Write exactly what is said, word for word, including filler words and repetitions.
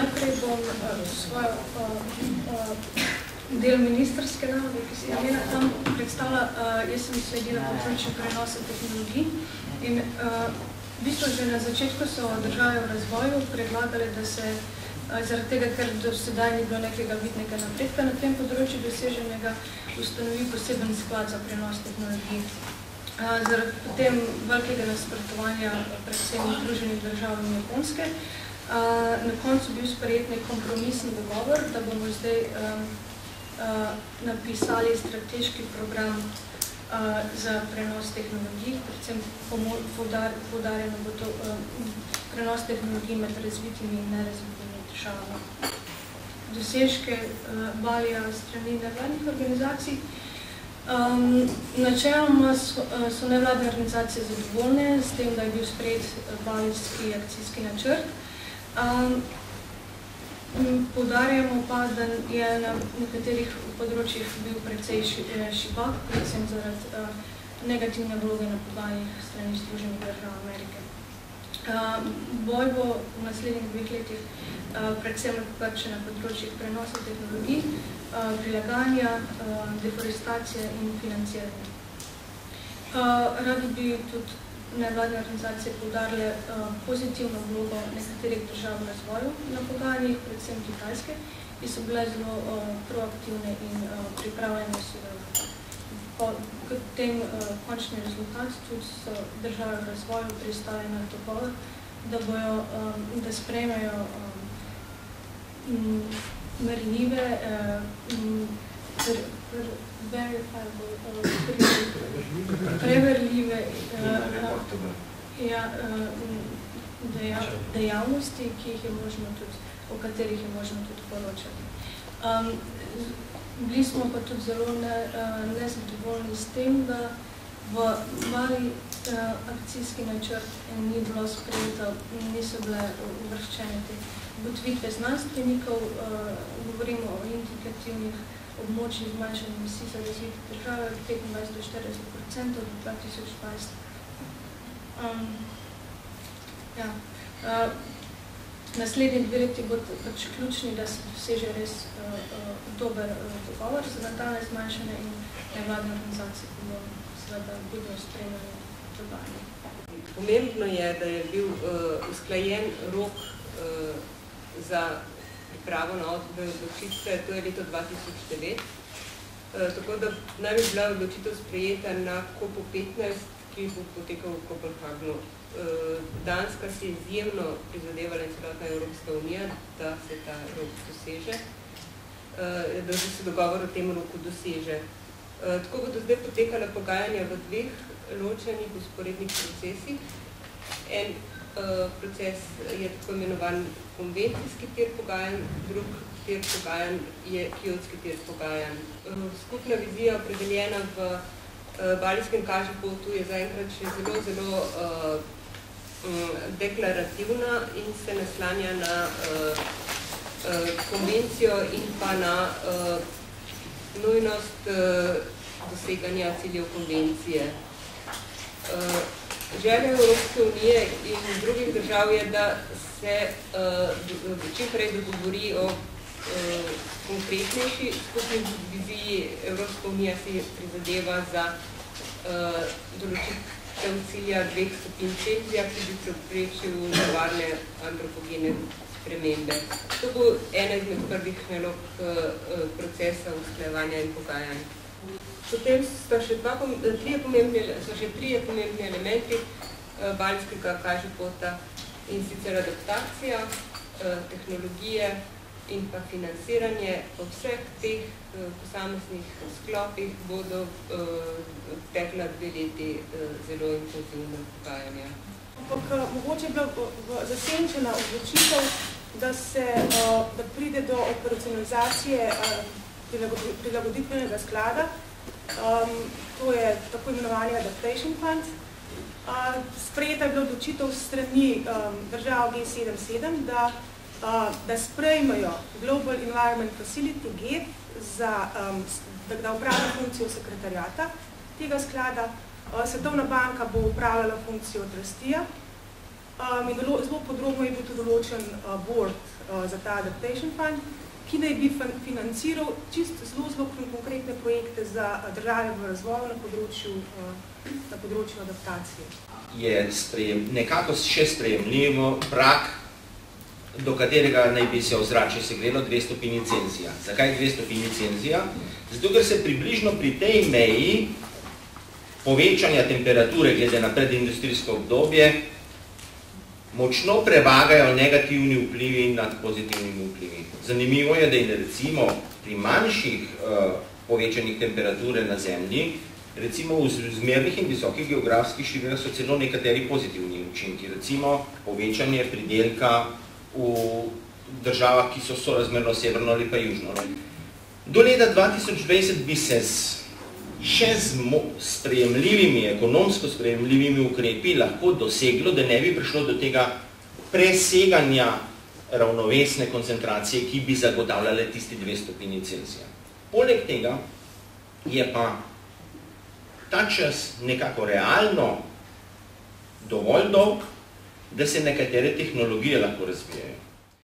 najprej bom svojo del ministrske naloge, ki sem imela tam predstavila. Jaz sem sledila področju prenosa tehnologij in v bistvu že na začetku so države v razvoju predlagali, da se zaradi tega, ker do sedaj ni bilo nekega vidnega napredka na tem področju doseženega, ustanovi poseben sklad za prenos tehnologij. Zaradi potem velikega nasprotovanja predvsem Združenih držav in Japonske, na koncu bil sprejet nek kompromisni dogovor, da bomo zdaj napisali strateški program za prenos tehnologij, predvsem poudarjeno bo to prenos tehnologij med razvitimi in nerazvitimi državami. Dosežke Balija strani nevladnih organizacij. Načeloma so nevladne organizacije zadovoljne s tem, da je bil sprejet balijski akcijski načrt. Poudarjamo pa, da je na nekaterih področjih bil precej šibak, predvsem zaradi negativne vloge na pogajanjih strani Združenih držav Amerike. Boj bo v naslednjih dveh letih predvsem pač na področjih prenosa tehnologij, prilagajanja, deforestacije in financiranja. Radi bi tudi nevladne organizacije poudarile pozitivno vlogo nekaterih držav v razvoju na pogajanjih, predvsem Kitajske, ki so bile zelo proaktivne in pripravljene sodelovati. Po tem končni rezultat tudi so države v razvoju pristale na dogovor, da bojo, da sprejmejo merljive, preverljive dejavnosti, ki jih je možno tudi, o katerih je možno tudi poročati. Bili smo pa tudi zelo nezadovoljni s tem, da v Baliji akcijski načrt ni bilo sprejeto, niso bile uvrščene te ugotovitve znanstvenikov, govorimo o indikativnih območjih zmanjšanja emisij za razvite države od petindvajset do štirideset procentov do dva tisoč dvajset. Naslednji dve leti bodo pač ključni, da se doseže res dober dogovor za nadaljnje zmanjšanje in nevladne organizacije, ki bodo seveda budno spremljali dogajanje. Pomembno je, da je bil usklajen rok za pripravo na odločitve, to je leto dva tisoč devet. Tako da naj bi bila odločitev sprejeta na kopu petnajst, ki bo potekal v Kopenhagnu. Danska si je izjemno prizadevala in celotna Evropska unija, da se ta rok doseže, da se dogovor o tem roku doseže. Tako bodo zdaj potekala pogajanja v dveh ločenih usporednih procesih. En proces je tako imenovan konvencijski tir pogajanj, drug tir pogajanj je kjotski tir pogajanj. Skupna vizija opredeljena v balijskem kažopotu je zaenkrat še zelo, zelo deklarativna in se naslanja na konvencijo in pa na nujnost doseganja ciljev konvencije. Želja Evropske unije in drugih držav je, da se čim prej dogovori o konkretnejši skupni viziji. Evropska unija si prizadeva za določitev cilja dveh stopinj Celzija, ki bi preprečil nevarne antropogene spremembe. To bo ena izmed prvih nalog procesa usklajevanja in pogajanj. Potem so še trije pomembni elementi balijskega kažopota in sicer adaptacija, tehnologije in pa financiranje. Po vseh teh posameznih sklopih bodo tekla dve leti zelo intenzivna pogajanja. Ampak mogoče je bila zasenčena odločitev, da se da pride do operacionalizacije prilagoditvenega sklada. To je tako imenovani Adaptation Fund. Sprejeta je bila odločitev strani držav G sedem sedem, da da sprejmejo Global Environment Facility G E F, da upravlja funkcijo sekretarjata tega sklada. Svetovna banka bo upravljala funkcijo trustija Um, in dolo, zelo podrobno je bil tudi določen uh, board uh, za ta adaptation fund, ki naj bi financiral čisto zelo, zelo konkretne projekte za države v razvoju na področju, uh, na področju adaptacije. Je sprejem, nekako še sprejemljivo prak, do katerega naj bi se ozračje segrelo dve stopinji Celzija. Zakaj dve stopinji Celzija? Zato, ker se približno pri tej meji povečanja temperature glede na predindustrijsko obdobje močno prevagajo negativni vplivi nad pozitivnimi vplivi. Zanimivo je, da je recimo pri manjših uh, povečanih temperature na Zemlji, recimo v zmernih in visokih geografskih širinah so celo nekateri pozitivni učinki, recimo povečanje pridelka v državah, ki so sorazmerno severno ali pa južno. Do leta dva tisoč dvajset bi se z še z sprejemljivimi, ekonomsko sprejemljivimi ukrepi lahko doseglo, da ne bi prišlo do tega preseganja ravnovesne koncentracije, ki bi zagotavljale tisti dve stopinji Celzija. Poleg tega je pa ta čas nekako realno dovolj dolg, da se nekatere tehnologije lahko razvijajo.